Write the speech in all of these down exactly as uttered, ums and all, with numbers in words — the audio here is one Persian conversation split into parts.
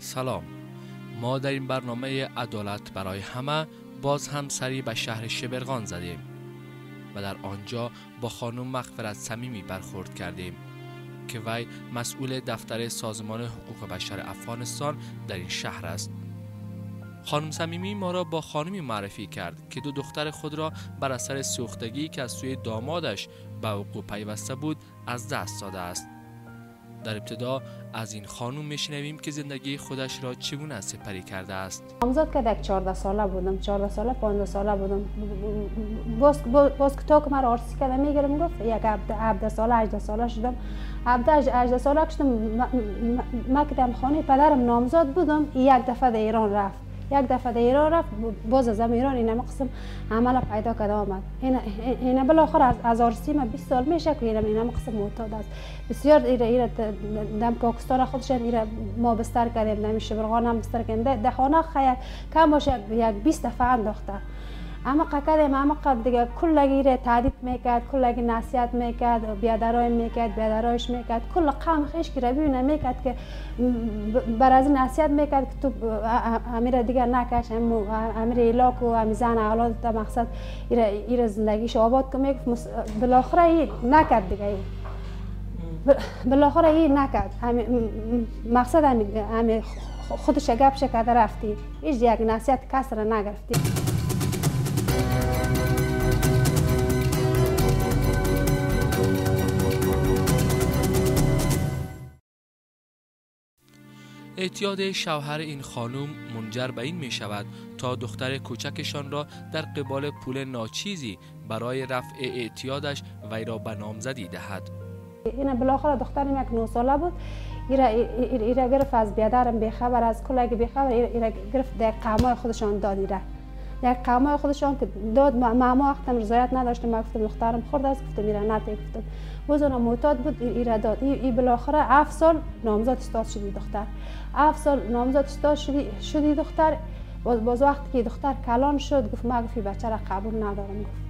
سلام. ما در این برنامه عدالت برای همه باز هم سری به شهر شبرغان زدیم و در آنجا با خانم مغفرت صمیمی برخورد کردیم که وی مسئول دفتر سازمان حقوق بشر افغانستان در این شهر است. خانم صمیمی ما را با خانمی معرفی کرد که دو دختر خود را بر اثر سوختگی که از سوی دامادش به وقوع پیوسته بود از دست داده است. در ابتدا از این خانم میشنویم که زندگی خودش را چگونه سپری کرده است. نامزد که یک چهارده ساله بودم، چهارده ساله پانزده ساله بودم. باز باز که تا که من آرسی کرده میگیرم گفت یک هفده ساله هجده ساله شدم. هفده هجده ساله شدم. من که در خانه پدرم نامزد بودم، یک دفعه در ایران رفت. یک دفعه در ایران رفت، باز از ایران این قسم عمل پیدا کرده آمد. این این بالاخره از از آرسی ما بیست سال میشه که این این قسم معتاد است. بسیار ایره ایره دم پاکستان خودش ایره ما بستر کردیم، دم شبرغان هم بستر کردیم. در خانه خیر کم باشه یک بیست دفعه انداخته. اما قکدیم اما قد دیگه کلگی ایره تهدید میکرد، کلگی نصیحت میکرد، بیادرای میکرد، بیادرایش میکرد، کل قوم خیش که ببینه میکرد که بر از نصیحت میکرد که تو امیر دیگه نکش، امیر ایلاک و امیزان اولاد تا مقصد ایره ایره زندگیش آباد که میگفت. بالاخره این نکرد دیگه این بالاخره این نکرد. مقصد همین خودش گپش کرده رفتی، هیچ یک نصیحت کس را نگرفتی. اعتیاد شوهر این خانم منجر به این می شود تا دختر کوچکشان را در قبال پول ناچیزی برای رفع اعتیادش وی را به نامزدی دهد. این بالاخره دخترم یک نه ساله بود. ایره ایره گرفت از بیادرم بیخبر، از کلگی بیخبر، ایره گرفت در قومای خودشان داد. ایره یک قومای خودشان که داد، ما وقتم رضایت نداشتم. من گفتم دخترم خورد است، گفتم ایره نته، گفتم بازم معتاد بود، ایره داد. ای بالاخره هفت سال نامزد استاد شدی دختر. هفت سال نامزد استاد شدی شدی دختر. باز باز وقتی که دختر کلان شد گفت ما گفت بچه را قبول ندارم. گفت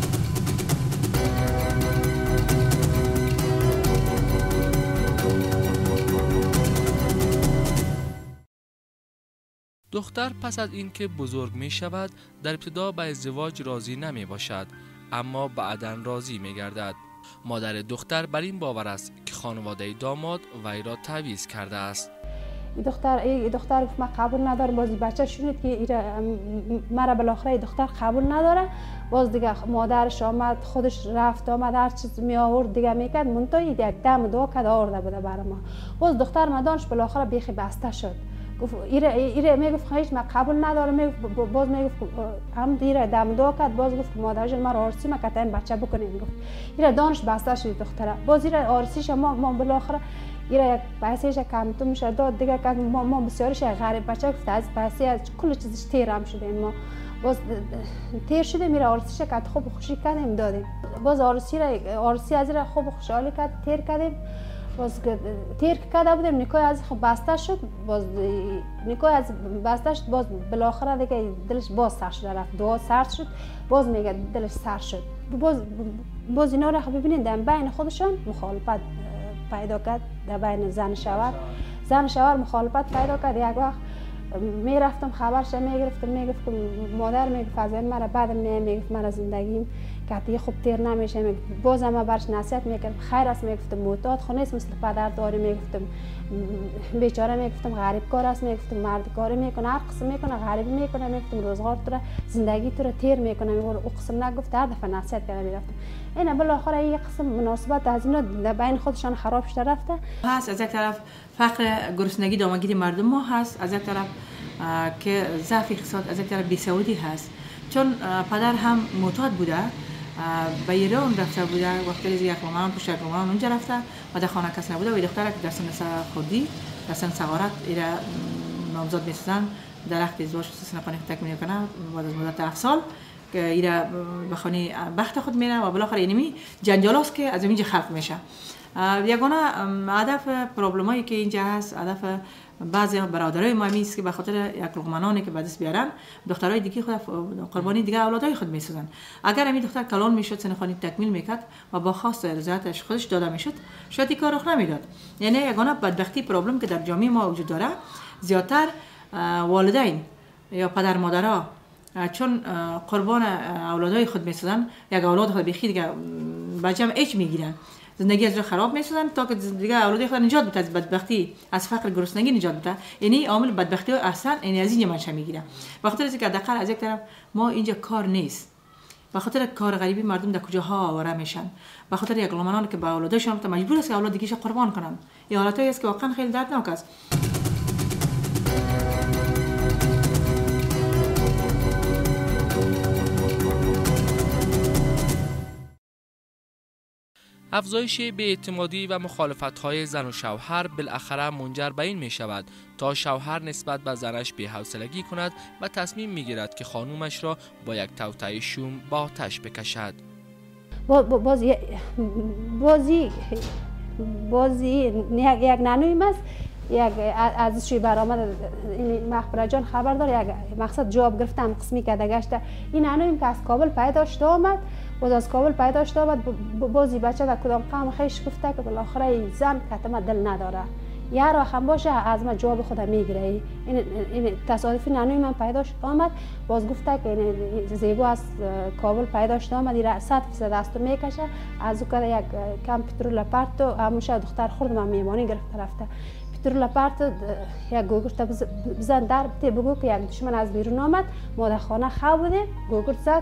دختر پس از اینکه بزرگ می شود در ابتدا به ازدواج راضی نمی باشد، اما بعداً راضی می گردد. مادر دختر بر این باور است که خانواده داماد وی را تعویض کرده است. این دختر این دختر گفت من قبول ندارم. باز بچه شنید که مرا بالاخره دختر قبول نداره. باز دیگه مادرش آمد، خودش رفت آمد، هر چیز می آورد دیگه میکرد. منتها یک دم دعا کرد آورده بوده برای ما. باز دختر مدانش بالاخره بیخی بسته شد. گفت ایره ایره میگفت خیش من قبول ندارم. میگفت باز میگفت هم دیره دم دعا کرد. باز گفت مادر جان ما آرسی ما کتایم بچه بکنیم. گفت ایره دانش بسته شد دختره. باز ایره آرسیش ما ما بالاخره ایره یک پیسهش کم تو میشه داد دیگه که ما ما بسیارش غریب بچه گفت از پیسه از کل چیزش تیرم شدیم. ما باز تیر شده میره آرسیش کرد، خوب خوشی کردیم دادیم. باز آرسی را آرسی از را خوب خوشحالی کرد، تیر کردیم. باز تیر کرده بودیم، نکاح از خوب بسته شد. باز نکاح از بسته شد، باز بالاخره دیگه دلش باز سر شد، رفت دعا سر شد. باز میگه دلش سر شد. باز باز اینا را ببینید در بین خودشان مخالفت پیدا کرد. در بین زن شوهر زن شوهر مخالفت پیدا کرد. یک وقت میرفتم خبرش میگرفتم، میگفت مادر میگفت از این مرا بعد میگفت مرا زندگیم که خوب تیر نمیشه. میگفت بازم من برش نصیحت میکردم خیر است. میگفتم معتاد خو نیست مثل پدر داری. میگفتم بیچاره، میگفتم غریب کار است. میگفتم مرد کاری میکنه، هر قسم میکنه، غریبی میکنه. میگفتم روزگار تو را زندگی تو را تیر میکنه. میگفت او قسم نگفت، هر دفعه نصیحت کرده میرفتم. اینا بالاخره این قسم مناسبت از اینا در بین خودشان خراب شده رفته. هست از یک طرف فقر گرسنگی دامنگیری مردم ما هست، از یک طرف که ضعف اقتصاد، از یک طرف بیسوادی هست. چون پدر هم معتاد بوده، به ایران رفته بوده. وقتی از یک مامان پشت یک مامان اونجا رفته و در خانه کس نبوده. و دختر که در سن خودی در سن صغارت ایره نامزد میسازن، درخت ازدواج سن خانه تکمیل کنه بعد از مدت هفت سال که ایره به خانه بخت خود میره و بالاخره اینمی جنجال است که از اینجا خلق میشه. یگانه هدف پروبلمایی که اینجا هست، هدف بعضی برادرای ما است که به خاطر یک لقمه نانی که به دست بیارن دخترای دیگه خود قربانی دیگه اولادای خود میسازن. اگر همین دختر کلان میشد سنخانی تکمیل میکرد و با خواست رضایتش خودش داده میشد شاید این کار رخ نمیداد. یعنی یگانه بدبختی پرابلم که در جامعه ما وجود داره زیادتر والدین یا پدر مادرها چون قربان اولادای خود میسازن یک اولاد خود بخیر دیگه بچه‌م اچ میگیرن زندگی از را خراب میسازن تا که دیگه اولاد خود نجات بده از بدبختی از فقر گرسنگی نجات بده. یعنی عامل بدبختی ها اصلا این از این منشأ میگیره. به خاطر اینکه حداقل از یک طرف ما اینجا کار نیست به خاطر کار غریبی مردم در کجاها آواره میشن به خاطر یک لقمه که به اولادشون مجبور است که اولاد دیگه قربان کنن. این حالتایی است که واقعا خیلی دردناک است. افزایش بی‌اعتمادی و مخالفت‌های زن و شوهر بالاخره منجر به این می‌شود تا شوهر نسبت به زنش بی‌حوصلگی کند و تصمیم می‌گیرد که خانومش را با یک توطئه شوم با آتش بکشد. بازی بازی بازی یک نانویم است یک از چی برآمد این مخبر جان خبر داره یک مقصد جواب گرفتم قسمی که دگشته این نانویم که از کابل پیدا شده آمد باز از کابل پیدا شده آمد بازی بچه در کدام قوم خیش گفته که بالاخره این زن کتما دل نداره یه را هم باشه از من جواب خودم میگیره. این این تصادفی نانوی من پیدا شد آمد باز گفته که این زیبا از کابل پیدا شد آمد این صد فیصد دستو میکشه از او که یک کم پترول پرتو هموشه دختر خورد من میمانی گرفته رفته پترول پرتو یک گوگرت بزن در بتی بگو که یک دشمن از بیرون آمد ما در خانه خواب بودیم گوگرت زد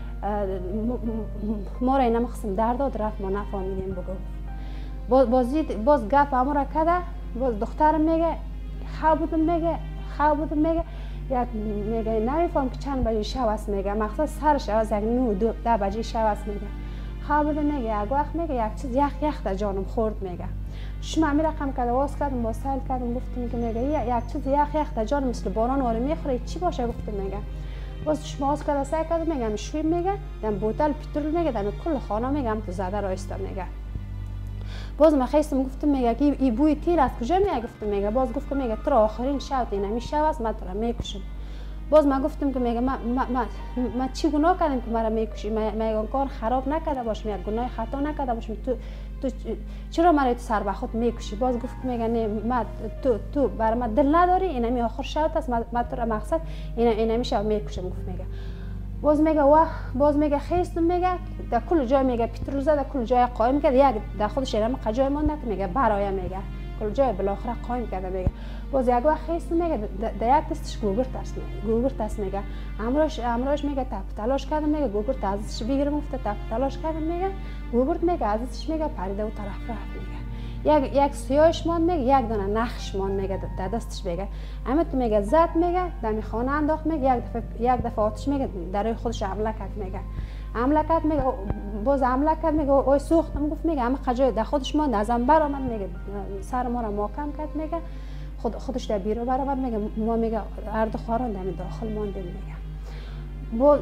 ما را اینم قسم در داد رفت ما نفهمیدیم بگو باز بازی باز گپ همون را کده باز دختر میگه خواب بودم میگه خواب بودم میگه یک میگه نمیفهم که چند بجه شب است میگه مقصد سر شب از یک نو دو ده بجه شب است میگه خواب بودم میگه یک وقت میگه یک چیز یخ یخ در جانم خورد میگه شما می رقم کرده واس کردم با سایل کردم گفتم که میگه یک چیز یخ یخ در جانم مثل باران واره میخوره چی باشه گفتم میگه باز شما واس کرده سایل کردم میگم شوی میگه دم بوتل پترول میگه دم کل خانه میگم تو زده رایسته میگه باز من خیستم گفتم میگه که این بوی تیر از کجا میاد گفتم میگه باز گفت که میگه تو آخرین شب اینا می شب است من تو را میکشم باز من گفتم که میگه من من من چی گناه کردم که مرا میکشی من کار خراب نکرده باشم یک گناه خطا نکرده باشم تو تو چرا مرا تو سر به خود میکشی باز گفت که میگه نه من تو تو برای من دل نداری اینا می آخر شب است من تو را مقصد اینا اینا میشه میکشم گفت میگه باز میگه واه باز میگه خیستم میگه در کل جای میگه پترول زد در کل جای قایم کرد یک در خودش اینم قجای مونده که میگه برای میگه کل جای بالاخره قایم کرده میگه باز یک وقت خیستم میگه در یک دستش گوگرت است گوگرت است میگه امروز امروز میگه تپ تلاش کردم میگه گوگرت ازش بگیرم افته تپ تلاش کردم میگه گوگرت میگه ازش میگه پریده و طرف رفت میگه یک یک سیاهش مان میگه یک دونه نقش مان میگه در دستش میگه اما تو میگه زد میگه در خانه انداخت میگه یک دفعه یک دفعه آتش میگه در خودش حمله کرد میگه حمله کرد میگه باز حمله کرد میگه اوی سوختم گفت میگه اما قجای در خودش مان ازم برآمد میگه سر ما را محکم کرد میگه خود خودش در بیرون برآمد میگه ما میگه هر دو خارون در داخل ماندیم میگه باز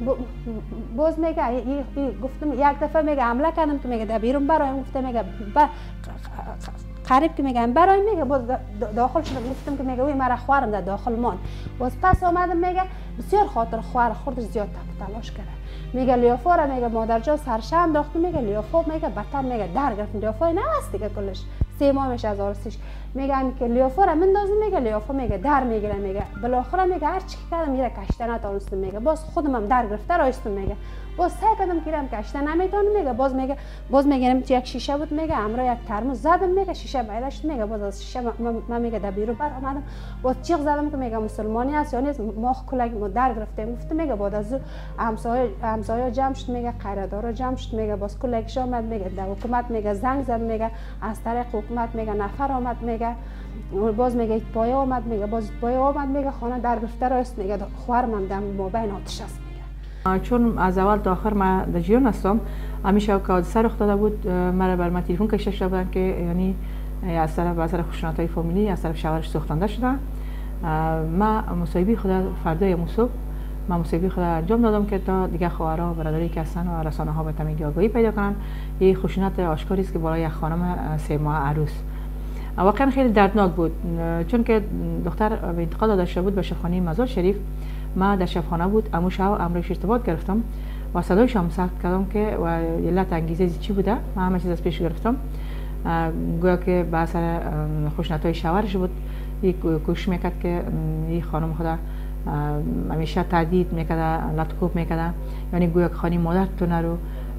باز میگه گفتم یک دفعه میگه حمله کردم که میگه در بیرون برایم گفته میگه قریب که میگم برای میگه باز داخل شدم گفتم که میگه وی مرا خوارم در داخل مان باز پس آمدم میگه بسیار خاطر خوار خودش زیاد تلاش کرد میگه لیافا را میگه مادر جان سرش انداخت میگه لیافا میگه بدتر میگه در گرفت لیافا نه است دیگه کلش سه ماه میشه از آرسیش میگم که لیافا را مندازم میگه لیافا میگه در میگیره میگه بالاخره میگه هر چی کردم میره کشته نتونستم میگه باز خودم هم در گرفته رایستم میگه باز سعی کردم کیرم کشته نمیتونم میگه باز میگه باز میگم یک شیشه بود میگه امرا یک ترمز زدم میگه شیشه بایدش میگه باز از شیشه من میگه در بیرون بر اومدم باز چیغ زدم که میگه مسلمانی است یا نیست ما کلک ما در گرفتیم گفت میگه بعد از همسایه همسایه جمع شد میگه قرارداد جمع شد میگه باز کلکش آمد میگه در حکومت میگه زنگ زد میگه از طریق حکومت میگه نفر آمد میگه باز میگه پایه آمد میگه باز پایه آمد میگه خانه در گرفته است میگه خوارم هم در مابین آتش است چون از اول تا آخر من در جریان هستم همیشه که حادثه رخ داده بود مرا بر من تلفن کشته شده بودن که یعنی از طرف از طرف خشونت‌های فامیلی از طرف شوهرش سوختنده شده من مصاحبه خود فردای مصاحبه من مصاحبه خود انجام دادم که تا دیگه خواهرها برادری که هستن و رسانه ها به تمیدی آگاهی پیدا کنن. یه خشونت آشکاری است که بالای یک خانم سه ماه عروس واقعا خیلی دردناک بود، چون که دختر به انتقال داده شده بود به شفاخانه مزار شریف. ما در شفاخانه بود، امو شب امروز ارتباط گرفتم و صدایش هم ثبت کردم که و علت انگیزه چی بوده. ما همه چیز از پیش گرفتم، گویا که به اثر خشونت‌های شوهرش بود. یک کوشش میکرد که این خانم خدا همیشه تهدید میکرده، لطکوب میکرده، یعنی گویا که خانه مادر تو نرو،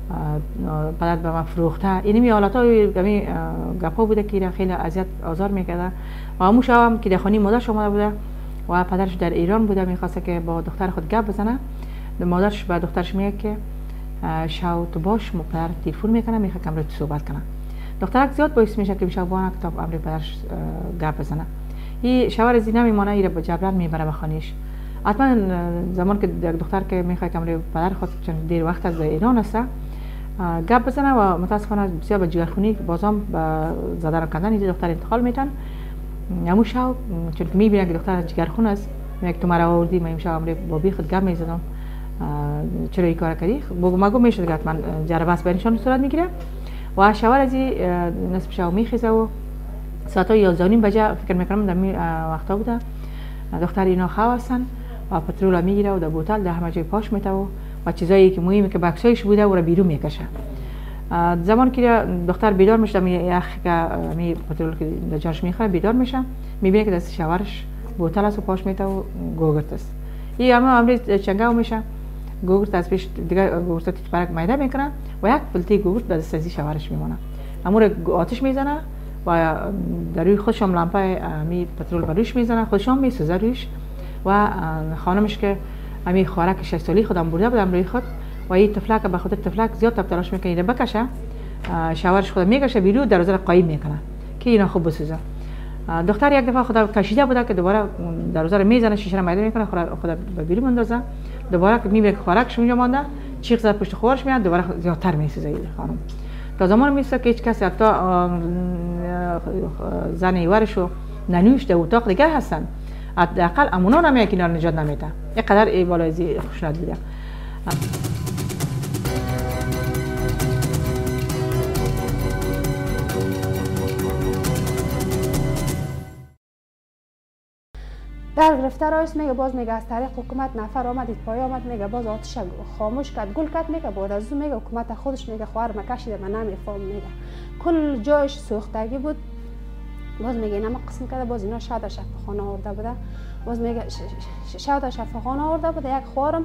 پدر به من فروخته. این می حالت های گمی گپا بوده که خیلی اذیت آزار میکرده. و همون شب هم که در خانه مادرش آمده بوده و پدرش در ایران بوده، میخواسته که با دختر خود گپ بزنه. مادرش به دخترش میگه که شاو تو باش، پدر تلفن میکنه، میخواد که امروز صحبت کنه. دخترک زیاد باعث میشه که شب بانه کتاب امروز پدرش گپ بزنه. این شوهر زینه میمانه، ایره با جبران میبره به خانهش. حتما زمان که دختر که میخواد که امروز پدر خود چون دیر وقت از ایران است گپ بزنه و متاسفانه بسیار به جگرخونی بازم به زدن کندن این دختر انتقال میتن. همون شب چون که میبینه که دختر جگرخون است، میگه تو مرا آوردی، من امشب امروز با بی خود گپ میزدم، چرا این کار کردی؟ بگو مگو میشه که حتما جربه است بینشان صورت میگیره. و شوهر از نصف شب میخیزه و ساعت یازده و نیم بجه فکر میکنم در می وقتا بوده. دختر اینا خواه هستن و پترول میگیره و در بوتل در همه جای پاش میته و و چیزایی که مهمه که بکسایش بوده و را بیرون میکشه. زمان که دختر بیدار میشه، می یخ که می پترول که در جاش میخوره بیدار میشه، میبینه که دست شوهرش بوتل است و پاش میته و گوگرت است. این همه امروز چنگاو میشه، گوگرت از پیش دیگه گوگرت تیت پرک میده میکنه و یک پلتی گوگرت به دست ازی شوهرش میمونه. امور آتش میزنه و در روی خودش هم لامپه می پترول بر روش میزنه، خودش هم میسوزه روش. و خانمش که امی خوارک شش سالی خودم برده بودم روی خود و این تفلک به خاطر تفلک زیاد تلاش میکنه اینو بکشه، شوهرش خودم میکشه بیرون در روزه قایم میکنه که اینا خوب بسوزه. دختر یک دفعه خدا کشیده بوده که دوباره در روزه میزنه، شیشه رو میده میکنه، خدا به بیرون میندازه. دوباره که میبینه که خوارکش اونجا مونده، چیخ زد پشت خورش میاد، دوباره زیادتر میسوزه این خانم. تا زمان میسته که هیچ کسی حتی زن ایورش و ننوش در اتاق دیگه هستن، حداقل امونا نمیه که اینا رو نجات نمیده. اینقدر ای بالایزی خشونت بوده. در گرفته رایست میگه باز میگه از طریق حکومت نفر آمد پای آمد، میگه باز آتش خاموش کرد گل کرد. میگه بعد از اون میگه حکومت خودش میگه خواهر ما کشیده من نمیفهم، میگه کل جایش سوختگی بود. باز میگه اینا ما قسم کرده، باز اینا شاید شفاخانه آورده بوده. باز میگه شاید شفاخانه آورده بوده. یک خواهرم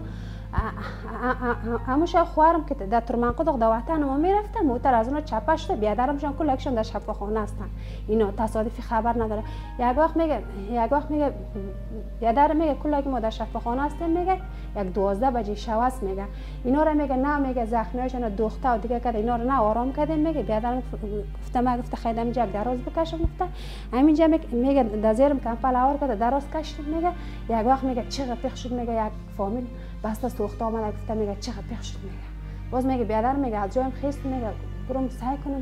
همون شاید خواهرم که در ترمنقدق در وطن ما میرفته، موتر از اونها چپه شده، بیادرمشان کل یکشون در شفاخانه هستن. اینا تصادفی خبر نداره. یک وقت میگه یک وقت میگه بیادر میگه کل یک ما در شفاخانه هستیم، میگه یک دوازده بجه شب است. میگه اینا رو میگه نه، میگه زخمیاشون دوخته و دیگه کرده، اینا رو نه آرام کردیم. میگه بیادرم گفته ما گفته خیلی اینجا دراز بکشم، گفته همینجا میگه در زیرم کمپل آور کرده دراز کشید. میگه یک وقت میگه چقدر پیخ شد، میگه یک فامیل بسته سوخته آمده، گفته میگه چقدر پیخ شد. میگه باز میگه بیادر میگه از جایم خیست، میگه برم سعی کنم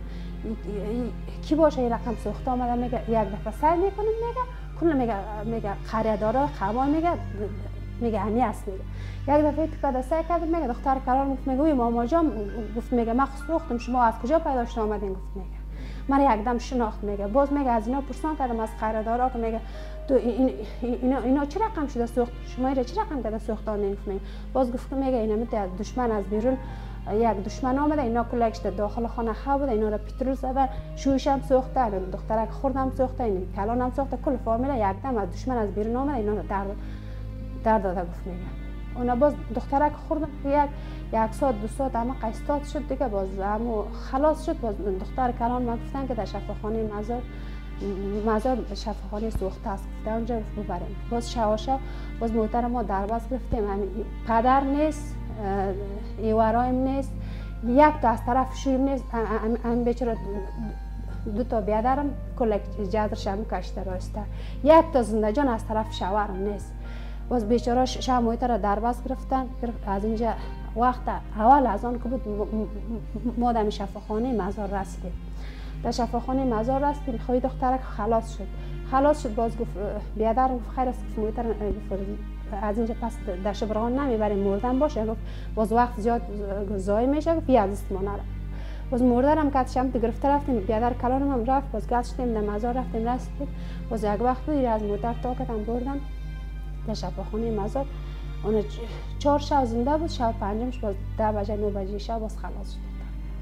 کی باشه این رقم سوخته آمده. میگه یک دفعه سعی میکنم، میگه کل میگه میگه خریدارا خوا میگه میگه همی است. میگه یک دفعه تو کده سعی کرد، میگه دختر قرار گفت میگه وی ماما جان، گفت میگه من سوختم، شما از کجا پیدا شد آمدین؟ گفت میگه من یک دم شناخت. میگه باز میگه از اینا پرسان کردم از خریدارا که میگه تو این اینا اینا چه رقم شده سوخت، شما اینا چه رقم کرده سوختان؟ میگه باز گفت میگه اینا مت دشمن از بیرون یک دشمن آمده، اینا کلش در داخل خانه خواب بوده، اینا رو پترول زدن، شویش هم سوخته، دخترک خوردم سوخته، این کلان هم سوخته، کل فامیل یک دم از دشمن از بیرون آمده، اینا رو درد درد داده. گفت میگه اونا باز دخترک خوردم یک یک ساعت دو ساعت اما قیستات شد دیگه، باز همو خلاص شد. باز دختر کلان ما گفتن که در شفاخانه مزار مزار شفاخانه سوخته است، گفته اونجا ببریم. باز شواشه باز موتر ما درباز گرفتیم، همین پدر نیست، ایورایم نیست، یک تا از طرف شویم نیست، هم بیچاره دو تا بیادرم کل جادرش هم کشته راسته، یک تا زنده جان از طرف شوهرم نیست. باز بیچاره شب موتر را درباز گرفتن. از اینجا وقت اول از آن که بود ما در شفاخانه مزار رسیدیم، در شفاخانه مزار رسیدیم، خوی دخترک خلاص شد خلاص شد باز گفت بیادر گفت خیر است که موتر از اینجا پس در شبرغان نمیبریم مردن باشه. گفت باز وقت زیاد ضایع میشه، گفت بیا از است ما نرم. باز مردن هم که شم گرفته رفتیم بیادر کلانم هم رفت باز گشتیم در مزار رفتیم رسید باز یک وقت بود از موتر تا کتم بردم در شفاخانه مزار اون چهار شب زنده بود شب پنجمش باز ده بجه نو بجه شب باز خلاص شد.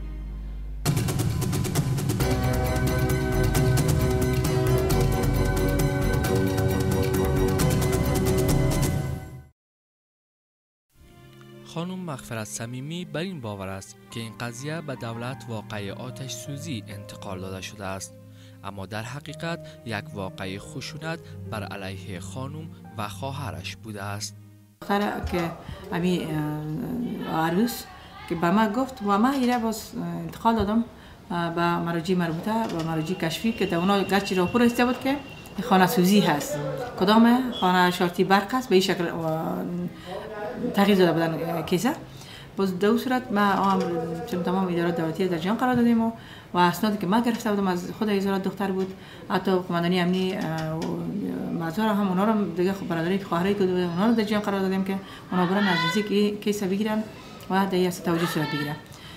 خانم مغفرت صمیمی بر این باور است که این قضیه به دولت واقعه آتش سوزی انتقال داده شده است، اما در حقیقت یک واقعه خشونت بر علیه خانم و خواهرش بوده است. دختر که امی عروس که به ما گفت و ما ایره باز انتقال دادم به مراجع مربوطه و مراجع کشفی که در اونا گچی را پر استه بود که خانه سوزی هست. کدام خانه شارتی برق است به این شکل تغییر داده بودن کیسه. باز در صورت ما هم چون تمام ادارات دولتی در جان قرار دادیم و و اسنادی که ما گرفته بودم از خود وزارت دختر بود، حتی قماندانی امنی مزار هم اونا رو دیگه برادری خواهری که اونا رو در جان قرار دادیم که اونا برن از نزدیک کیسه بگیرن و در از توجه صورت بگیرن.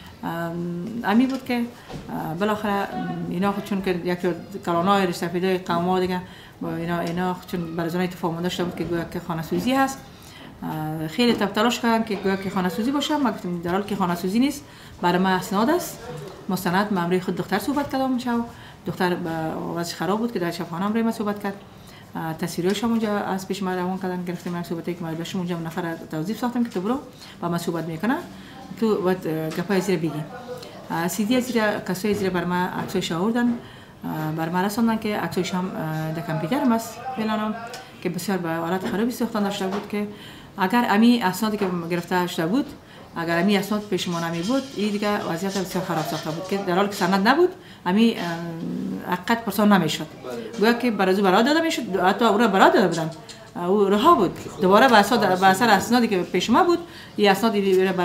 امی بود که بالاخره اینا خود چون که یک کلانای رسفیده قوما دیگه اینا اینا چون برازنای تفاهم داشته بود که گویا که خانه سوزی هست، خیلی تب تلاش کردن که گویا که خانه سوزی باشه. ما گفتیم در حالی که خانه سوزی نیست برای ما اسناد است مستند. ماموری خود دختر صحبت کردم شب دختر وضعش خراب بود که در شبخانه هم ما صحبت کرد، تصویرش هم اونجا از پیش ما روان کردن گرفتیم من صحبتی که ما بهش اونجا نفر توضیح ساختم که تو برو با ما صحبت میکنه تو وقت گپای زیر بگی. سیدی زیر کسای زیر بر ما عکسش آوردن بر ما رسوندن که عکسش هم در کامپیوتر است فعلا که بسیار به حالت خرابی ساختن داشته بود که اگر امی اسنادی که گرفته شده بود اگر امی اسناد پیش ما نمی بود این دیگه وضعیت بسیار خراب ساخته بود که در حالی که سند نبود امی حقیقت پرسان نمیشد. گویا که برازو برات داده میشد، حتی او را برات داده بودن او رها بود. دوباره به اثر اسنادی که پیش ما بود این اسناد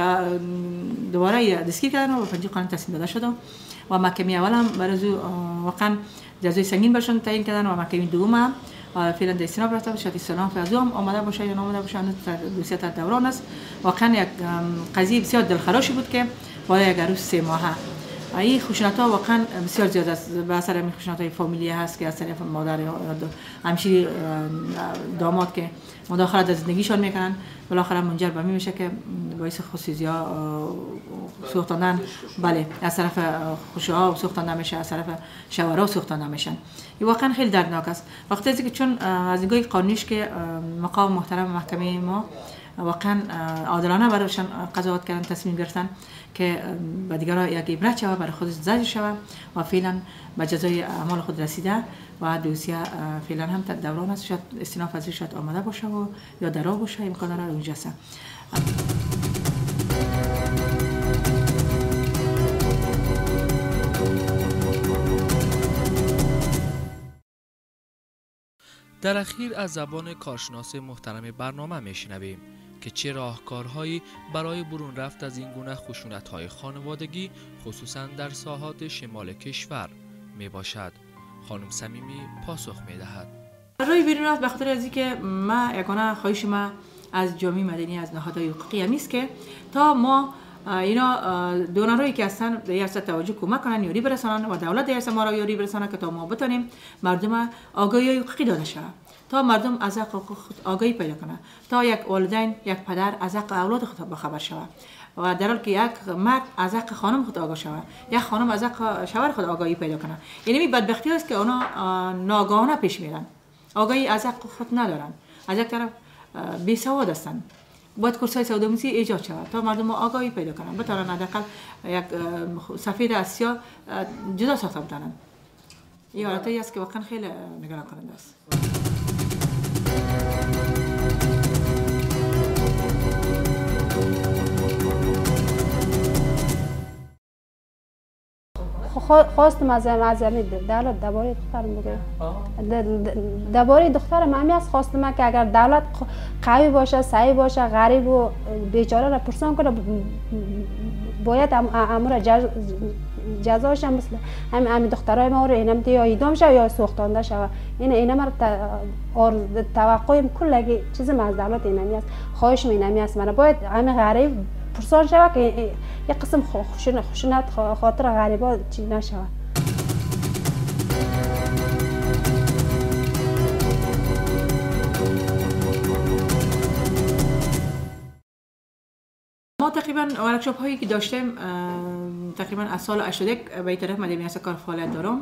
دوباره دستگیر کردن و به پنجه قانون تسلیم داده شد و محکمه اول هم برازو واقعا جزای سنگین برشون تعیین کردن و محکمه دوم هم فعلا در استناب رفته باشه، استناب از هم آمده باشه یا نامده باشه دوسیه تا دوران است. واقعا یک قضیه بسیار دلخراشی بود که بالای یک عروس سه ماهه این خشونت ها واقعا بسیار زیاد است. به اثر این خشونت های فامیلی هست که از طرف مادر یا همشیری داماد که مداخله در زندگیشان میکنن بالاخره منجر به می میشه که باعث خصوصی ها سوختاندن بله از طرف خوشها سوختانده میشه، از طرف شوهرها سوختانده میشن. این واقعا خیلی دردناک است. وقتی که چون از نگاه قانونیش که مقام محترم محکمه ما واقعا عادلانه برایشان قضاوت کردن، تصمیم گرفتن که به دیگران یک عبرت شود برای خودش زجر شود و فعلا به جزای اعمال خود رسیده و دوسیه فعلا هم دوران است. شاید استیناف از شاید آمده باشه و یا درا باشه امکان داره اونجا است. در اخیر از زبان کارشناس محترم برنامه میشنویم که چه راهکارهایی برای برون رفت از این گونه خشونت‌های خانوادگی خصوصا در ساحات شمال کشور می باشد. خانم صمیمی پاسخ می دهد. برای برون رفت به خاطر از اینکه ما یگانه خواهش ما از جامعه مدنی از نهادهای حقوقی هم است که تا ما اینا دونرایی که هستن به یاسر توجه کمک کنن یاری برسانن و دولت در ما را یاری برسانه که تا ما بتونیم مردم آگاهی حقوقی داده شود، تا مردم از حق خود آگاهی پیدا کنه، تا یک والدین یک پدر از حق اولاد خود بخبر شود و در حالی که یک مرد از حق خانم خود آگاه شود، یک خانم از حق شوهر خود آگاهی پیدا کنه. یعنی این بدبختی است که اونا ناگهانه پیش میرن، آگاهی از حق خود ندارن، از یک طرف بی سواد هستن. باید کورس‌های سودآموزی ایجاد شود تا مردم آگاهی پیدا کنن، بتوانن حداقل یک سفید از سیاه جدا ساخته بتونن. این حالتی است که واقعا خیلی نگران کننده است. خواستم از معظمی دولت درباره دخترم بگه. درباره دخترم همی است خواستم که اگر دولت قوی باشه، سعی باشه، غریب و بیچاره را پرسان کنه باید امور جزاش هم مثل هم همین دخترای ما رو اینم یا اعدام شه یا سوختانده شه. این اینا ما توقعیم کلگی چیزی از دولت اینمی است. خواهشم اینمی است من باید همین غریب پرسان شود که یک قسم خشونت خاطر غریبا چی نشود. ما تقریبا ورکشاپ هایی که داشتیم تقریبا از سال هشتاد و یک به این طرف مدیر کار فعالیت دارم.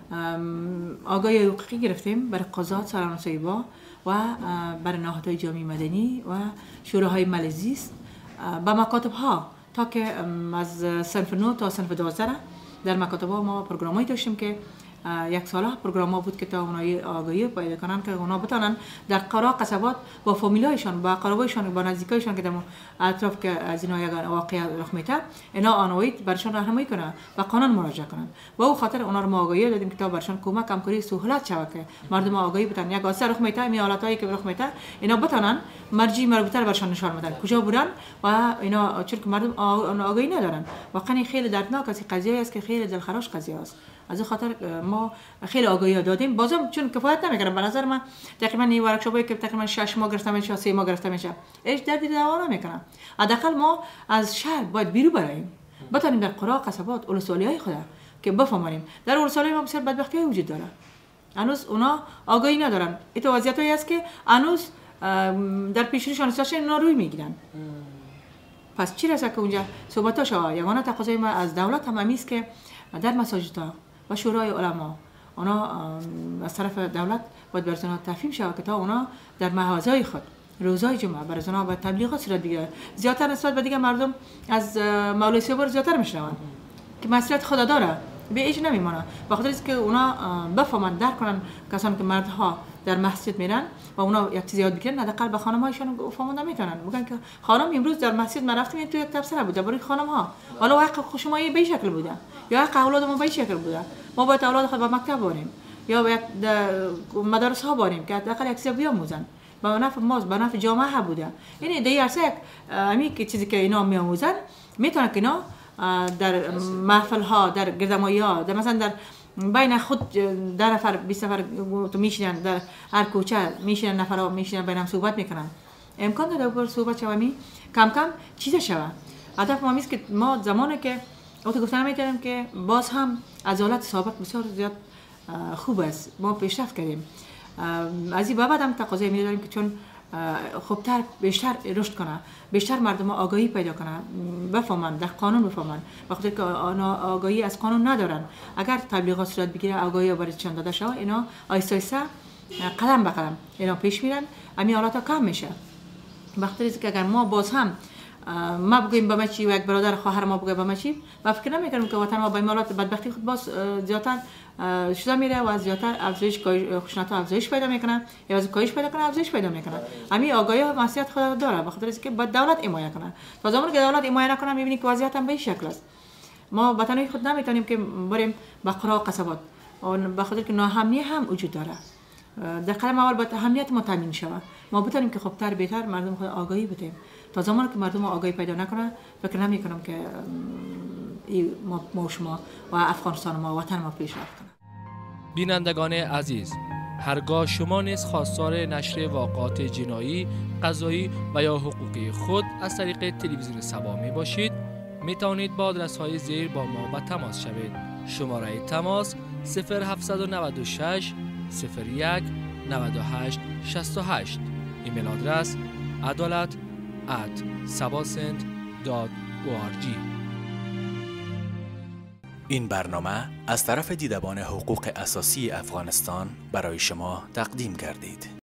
آگاهی حقوقی گرفتیم برای قضات، سرانسایی با و برای نهادهای جامعه مدنی و شوراهای ملزیست با مکاتب ها تا که از صنف نه تا صنف دوازده در مکاتب ها ما پروگرامایی داشتیم که یک ساله پروگرام ها بود که تا اونایی آگاهی پیدا کنن که اونا بتونن در قرا قصبات با فامیلایشان با قرابایشان با نزدیکایشان که در اطراف که از اینا یک واقعه رخ میده اینا آنویت برشان راهنمایی کنن و قانون مراجعه کنن. با او خاطر اونا رو ما آگاهی دادیم که تا برشان کمک همکاری سهولت شود که مردم آگاهی بتونن یک حادثه رخ میده می حالتایی که رخ میده اینا بتونن مرجع مربوطه برشان نشان بدن کجا بودن و اینا چون که مردم آگاهی ندارن. واقعا خیلی دردناک است، قضیه است که خیلی دلخراش قضیه است. از این خاطر ما خیلی آگاهی دادیم. بازم چون کفایت نمیکنه به نظر من تقریبا این ورکشاپی که تقریبا شش ماه گرفته میشه سه ماه گرفته میشه هیچ دردی دوا نمیکنه. حداقل ما از شهر باید بیرون بریم بتونیم در قرا قصبات ولسوالی‌های خود که بفهمیم. در ولسوالی ما بسیار بدبختی وجود داره، هنوز اونا آگاهی ندارن. این وضعیتی است که هنوز در پیشروشان استاشن اونا روی میگیرن. پس چی رسه که اونجا صحبت‌ها شود. یگانه تقاضای ما از دولت هم است که در مساجدها و شورای علما اونا از طرف دولت باید بر زنها تفهیم شود که تا اونا در مغازهای خود روزهای جمعه بر زنها باید تبلیغات صورت بگیره. زیادتر نسبت به دیگه مردم از مولای سیبر زیادتر میشنوند که مسئولیت خدا داره به هیچ نمیمونه. بخاطر است که اونا بفهمن درک کنن کسانی که مردها در مسجد میرن و اونا یک چیزی یاد بگیرن حداقل به خانم‌هایشون فهمونده میتونن میگن که خانم امروز در مسجد ما رفتیم تو یک تفسیر بود برای خانم‌ها حالا حق شما به این شکل بوده یا حق اولاد ما به این شکل بوده. ما باید اولاد خود به مکتب بریم یا به یک مدارس ها بریم که حداقل یک چیزی بیاموزن به نفع ما به نفع جامعه ها بوده. یعنی دیگه ارسه همین که چیزی که اینا میآموزن میتونن که اینا در محفل ها در گردمایی ها در مثلا در بین خود ده نفر بیست نفر تو میشینن در هر کوچه میشینن نفرها میشینن بینم صحبت میکنن امکان داره بر صحبت شومی کم کم چیز شوه. هدف ما است که ما زمانی که اوت گفتن میتونیم که باز هم عدالت سابق بسیار زیاد خوب است ما پیشرفت کردیم. از این بابت هم تقاضا می‌داریم که چون خوبتر بیشتر رشد کنه بیشتر مردم آگاهی پیدا کنن بفهمن در قانون بفهمن بخاطر که آنها آگاهی از قانون ندارن. اگر تبلیغات صورت بگیره آگاهی برایشان داده شود اینا آیسته آیسته قدم به قدم اینا پیش میرن همین حالات کم میشه. بخاطر اینکه اگر ما باز هم ما بگوییم به ما چی و یک برادر خواهر ما بگه به ما چی و فکر نمی‌کنم که وطن ما با این حالات بدبختی خود باز زیادتر شده میره و زیادتر افزایش خشونت ها افزایش پیدا میکنن یا از کاهش پیدا کنه افزایش پیدا میکنن. همین آگاهی و مسئولیت خود داره بخاطر اینکه باید دولت حمایت کنه. تا زمانی که دولت حمایت نکنه میبینی که وضعیت هم به این شکل است. ما وطنی خود نمیتونیم که بریم به قرا و قصبات بخاطر که ناامنی هم وجود داره. در قدم اول باید امنیت ما تامین شود. ما بتونیم که خوبتر بهتر مردم خود آگاهی بدیم. تا زمانی که مردم آگاهی پیدا نکنه فکر نمی‌کنم که ما شما و افغانستان ما وطن ما پیشرفت کنه. بینندگان عزیز، هرگاه شما نیز خواستار نشر واقعات جنایی، قضایی و یا حقوقی خود از طریق تلویزیون سبا می باشید، می توانید با آدرس‌های زیر با ما به تماس شوید. شماره تماس صفر هفتصد و نود و شش صفر یک نود و هشت شصت و هشت. ایمیل آدرس عدالت ات sabasend دات او آر جی. این برنامه از طرف دیدبان حقوق اساسی افغانستان برای شما تقدیم گردید.